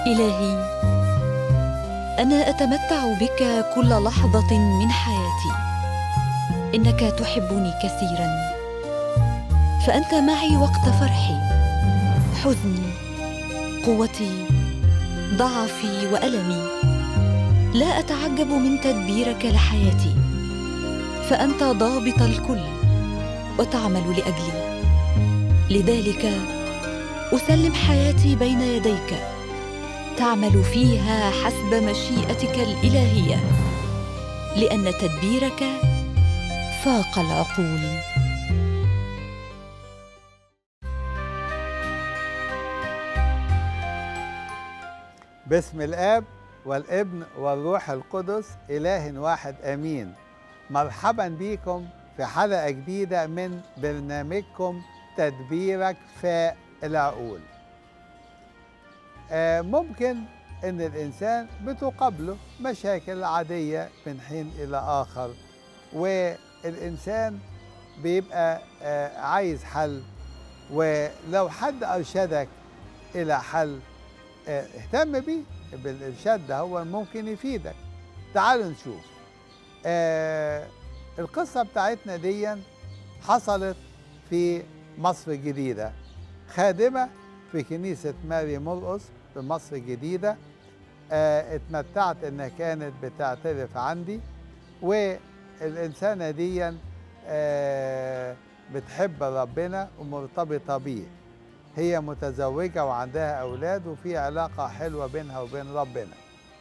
إلهي، أنا أتمتع بك كل لحظة من حياتي. إنك تحبني كثيراً، فأنت معي وقت فرحي، حزني، قوتي، ضعفي وألمي. لا أتعجب من تدبيرك لحياتي، فأنت ضابط الكل وتعمل لأجلي. لذلك أسلم حياتي بين يديك، تعمل فيها حسب مشيئتك الإلهية، لأن تدبيرك فاق العقول. باسم الآب والابن والروح القدس إله واحد آمين. مرحبا بكم في حلقة جديدة من برنامجكم تدبيرك فاق العقول. ممكن إن الإنسان بتقابله مشاكل عادية من حين إلى آخر، والإنسان بيبقى عايز حل، ولو حد أرشدك إلى حل اهتم بيه، بالإرشاد ده هو ممكن يفيدك. تعالوا نشوف. القصة بتاعتنا دي حصلت في مصر الجديدة. خادمة في كنيسة ماري مرقس في مصر الجديدة اتمتعت انها كانت بتعترف عندي، والإنسانة دي بتحب ربنا ومرتبطة بيه. هي متزوجة وعندها أولاد وفي علاقة حلوة بينها وبين ربنا.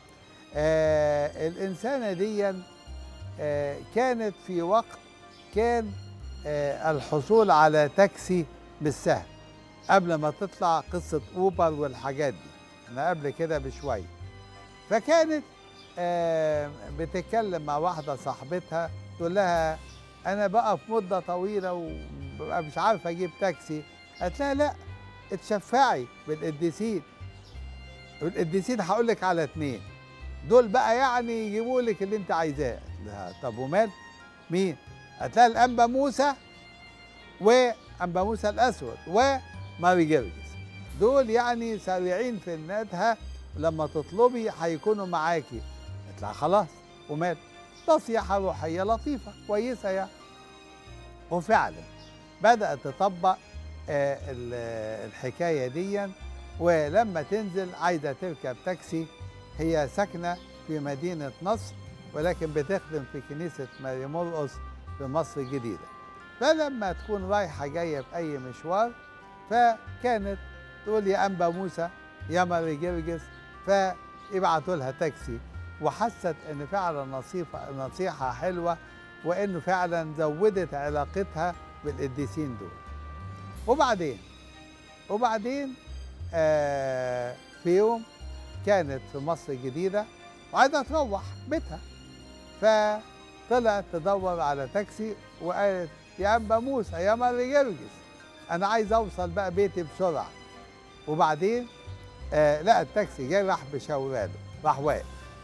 الإنسانة دي كانت في وقت كان الحصول على تاكسي مش سهل، قبل ما تطلع قصة أوبر والحاجات دي، أنا قبل كده بشوية. فكانت بتتكلم مع واحدة صاحبتها تقول لها أنا بقى في مدة طويلة وببقى مش عارفة أجيب تاكسي. قالت لها لا، اتشفعي بالقديسين، والقديسين هقول لك على 2 دول بقى يعني يجيبوا لك اللي انت عايزاه. طب ومال مين؟ هتلاقي الانبا موسى وانبا موسى الاسود وماري جرجس، دول يعني سريعين في الندهه، لما تطلبي هيكونوا معاكي. قلت لها خلاص ومال، نصيحه روحيه لطيفه كويسه يعني. وفعلا بدات تطبق الحكايه دي، ولما تنزل عايزه تركب تاكسي. هي ساكنه في مدينه نصر، ولكن بتخدم في كنيسه ماري مرقس في مصر الجديده. فلما تكون رايحه جايه في اي مشوار، فكانت تقول يا انبا موسى يا ماري جرجس، فيبعتوا لها تاكسي. وحست ان فعلا نصيحه حلوه، وانه فعلا زودت علاقتها بالقديسين دول. وبعدين في يوم كانت في مصر الجديدة وعايزة تروح بيتها، فطلعت تدور على تاكسي وقالت يا أنبا موسى يا ماري جرجس، أنا عايز أوصل بقى بيتي بسرعة. وبعدين لقى التاكسي جاي، راح بشاوراله، راح واقف.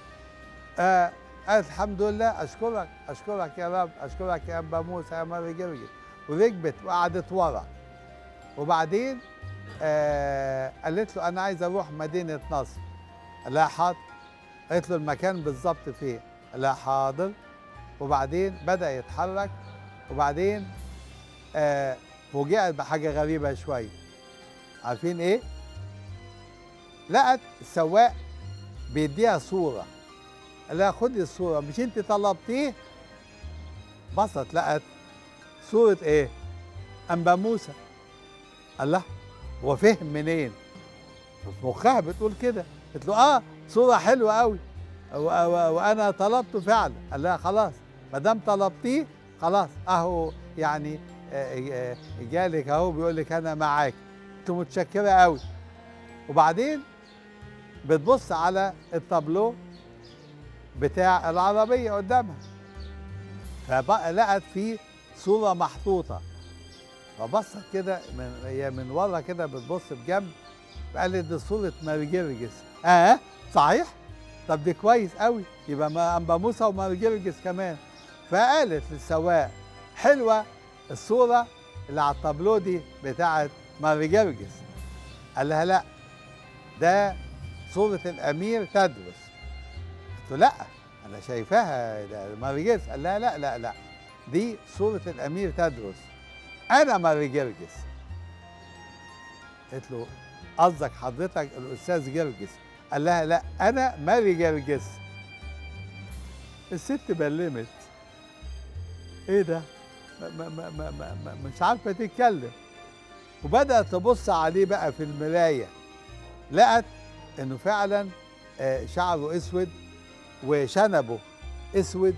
قالت الحمد لله، أشكرك يا رب، أشكرك يا أنبا موسى يا ماري جرجس، وركبت وقعدت ورا. وبعدين قالت له أنا عايز أروح مدينة نصر. قال لها حاضر. قالت له المكان بالظبط فين؟ قال لها حاضر. وبعدين بدأ يتحرك، وبعدين فوجئت بحاجة غريبة شوية. عارفين إيه؟ لقت السواق بيديها صورة. قال لها خدي الصورة، مش أنت طلبتيه؟ بصت لقت صورة إيه؟ أنبا موسى. الله، هو فهم منين؟ في مخها بتقول كده. قلت له صورة حلوة قوي وانا طلبته فعلا. قال لها خلاص ما دام طلبتيه خلاص، اهو يعني جالك اهو بيقول لك انا معاك. قلت له متشكرة قوي. وبعدين بتبص على التابلو بتاع العربية قدامها، فلقت فيه صورة محطوطة، فبصت كده هي من ورا كده بتبص بجنب، فقالت دي صورة ماري جرجس. صحيح؟ طب دي كويس قوي، يبقى ما أنبا موسى وماري جرجس كمان. فقالت للسواق حلوة الصورة اللي على التابلو دي بتاعت ماري جرجس. قال لها لا، ده صورة الأمير تدرس. قلت له لا، أنا شايفاها ده ماري جرجس. قال لها لا لا لا، دي صورة الأمير تدرس، أنا ماري جرجس. قلت له قصدك حضرتك الأستاذ جرجس؟ قال لها لا، أنا ماري جرجس. الست بلمت، إيه ده؟ مش عارفة تتكلم، وبدأت تبص عليه بقى في المراية، لقت إنه فعلا شعره أسود وشنبه أسود،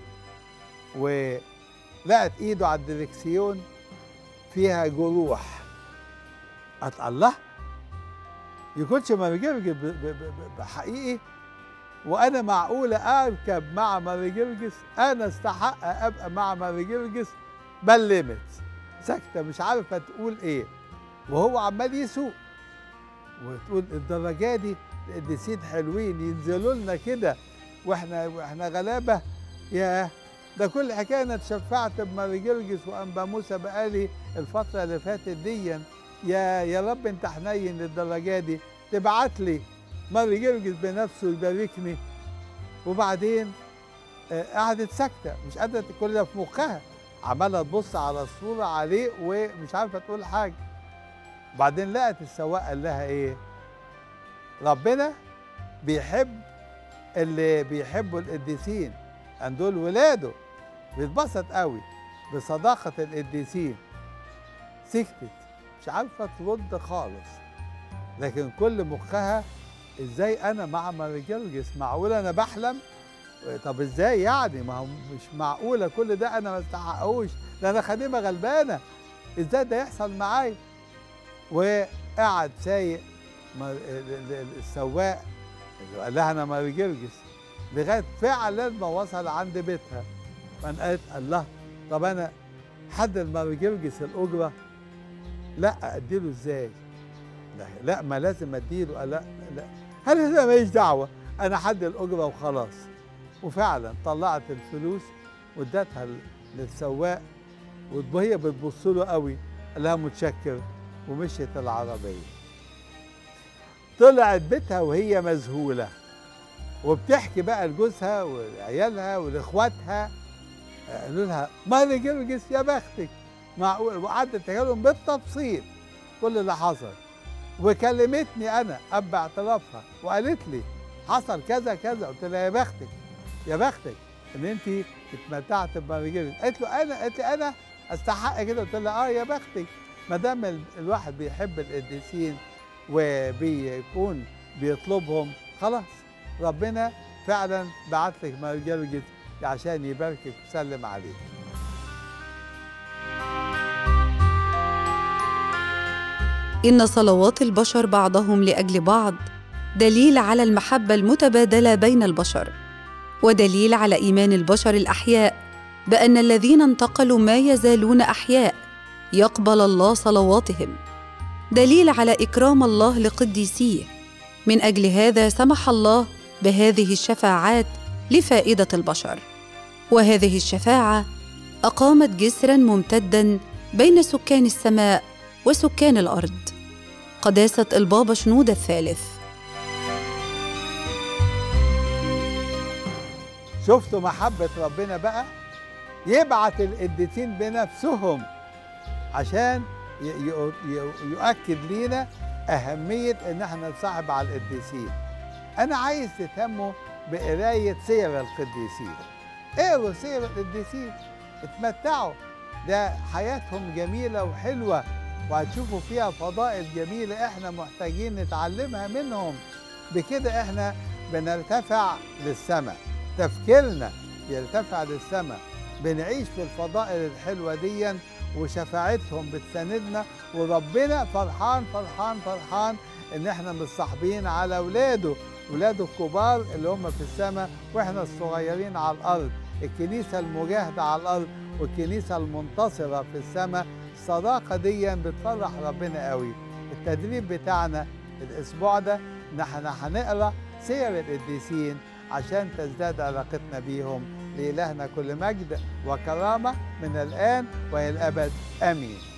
ولقت إيده على الدركسيون فيها جروح. قالت الله، يكونش ماري جرجس بحقيقي؟ وانا معقوله اركب مع ماري جرجس؟ انا استحق ابقى مع ماري جرجس؟ بلمت ساكته مش عارفه تقول ايه، وهو عمال يسوق وتقول الدرجه دي القديسين حلوين ينزلوا لنا كده واحنا غلابه؟ ياه، ده كل حكايه انا اتشفعت بماري جرجس وانبا موسى بقالي الفتره اللي فاتت دي. يا رب انت حنين للدرجه دي، تبعت لي ماري جرجس بنفسه يباركني. وبعدين قعدت ساكته مش قادره، كل ده في مخها، عماله تبص على الصوره عليه ومش عارفه تقول حاجه. وبعدين لقت السواق قال لها ايه؟ ربنا بيحب اللي بيحبوا القديسين، ان دول ولاده، بيتبسط قوي بصداقه القديسين. سكتت مش عارفه ترد خالص، لكن كل مخها ازاي انا مع ماري جرجس؟ معقوله انا بحلم؟ طب ازاي يعني؟ ما هو مش معقوله كل ده انا ما استحقهوش، ده انا خديمه غلبانه، ازاي ده يحصل معايا؟ وقعد سايق السواق اللي قال لها انا ماري جرجس لغايه فعلا ما وصل عند بيتها. فانا قالت الله، طب انا حد ماري جرجس الاجره؟ لا اديله ازاي؟ لا ما لازم اديله. قال لا لا، انا ماليش دعوه، انا حد الاجره وخلاص. وفعلا طلعت الفلوس وادتها للسواق، وهي بتبص له قوي قال لها متشكر، ومشيت العربيه. طلعت بيتها وهي مذهوله، وبتحكي بقى لجوزها ولعيالها ولاخواتها، قالوا لها ماري جرجس يا بختك، معقول؟ وقعدت تحكي لهم بالتفصيل كل اللي حصل، وكلمتني انا اب اعترافها وقالت لي حصل كذا كذا. قلت لها يا بختك، يا بختك ان انت اتمتعت بماري جرجس. قالت لي انا استحق كده؟ قلت لها يا بختك، ما دام الواحد بيحب القديسين وبيكون بيطلبهم، خلاص ربنا فعلا بعت لك ماري جرجس عشان يباركك ويسلم عليك. إن صلوات البشر بعضهم لأجل بعض دليل على المحبة المتبادلة بين البشر، ودليل على إيمان البشر الأحياء بأن الذين انتقلوا ما يزالون أحياء يقبل الله صلواتهم، دليل على إكرام الله لقديسيه. من أجل هذا سمح الله بهذه الشفاعات لفائدة البشر، وهذه الشفاعة أقامت جسراً ممتداً بين سكان السماء وسكان الأرض، قداسة البابا شنودة الثالث. شفتوا محبة ربنا بقى؟ يبعت القديسين بنفسهم عشان يؤكد لينا أهمية إن احنا نصاحب على القديسين. أنا عايز تهتموا بقراية سير القديسين، اقروا سير القديسين، اتمتعوا، ده حياتهم جميلة وحلوة، وهتشوفوا فيها فضائل جميلة احنا محتاجين نتعلمها منهم. بكده احنا بنرتفع للسماء، تفكيرنا يرتفع للسماء، بنعيش في الفضائل الحلوة دي، وشفاعتهم بتساندنا، وربنا فرحان فرحان فرحان ان احنا متصاحبين على ولاده الكبار اللي هم في السماء، واحنا الصغيرين على الارض، الكنيسة المجاهدة على الارض والكنيسة المنتصرة في السماء. الصداقة دي بتفرح ربنا قوي. التدريب بتاعنا الاسبوع ده ان احنا هنقرا سير القديسين عشان تزداد علاقتنا بيهم. لإلهنا كل مجد وكرامة من الآن وإلى الأبد، آمين.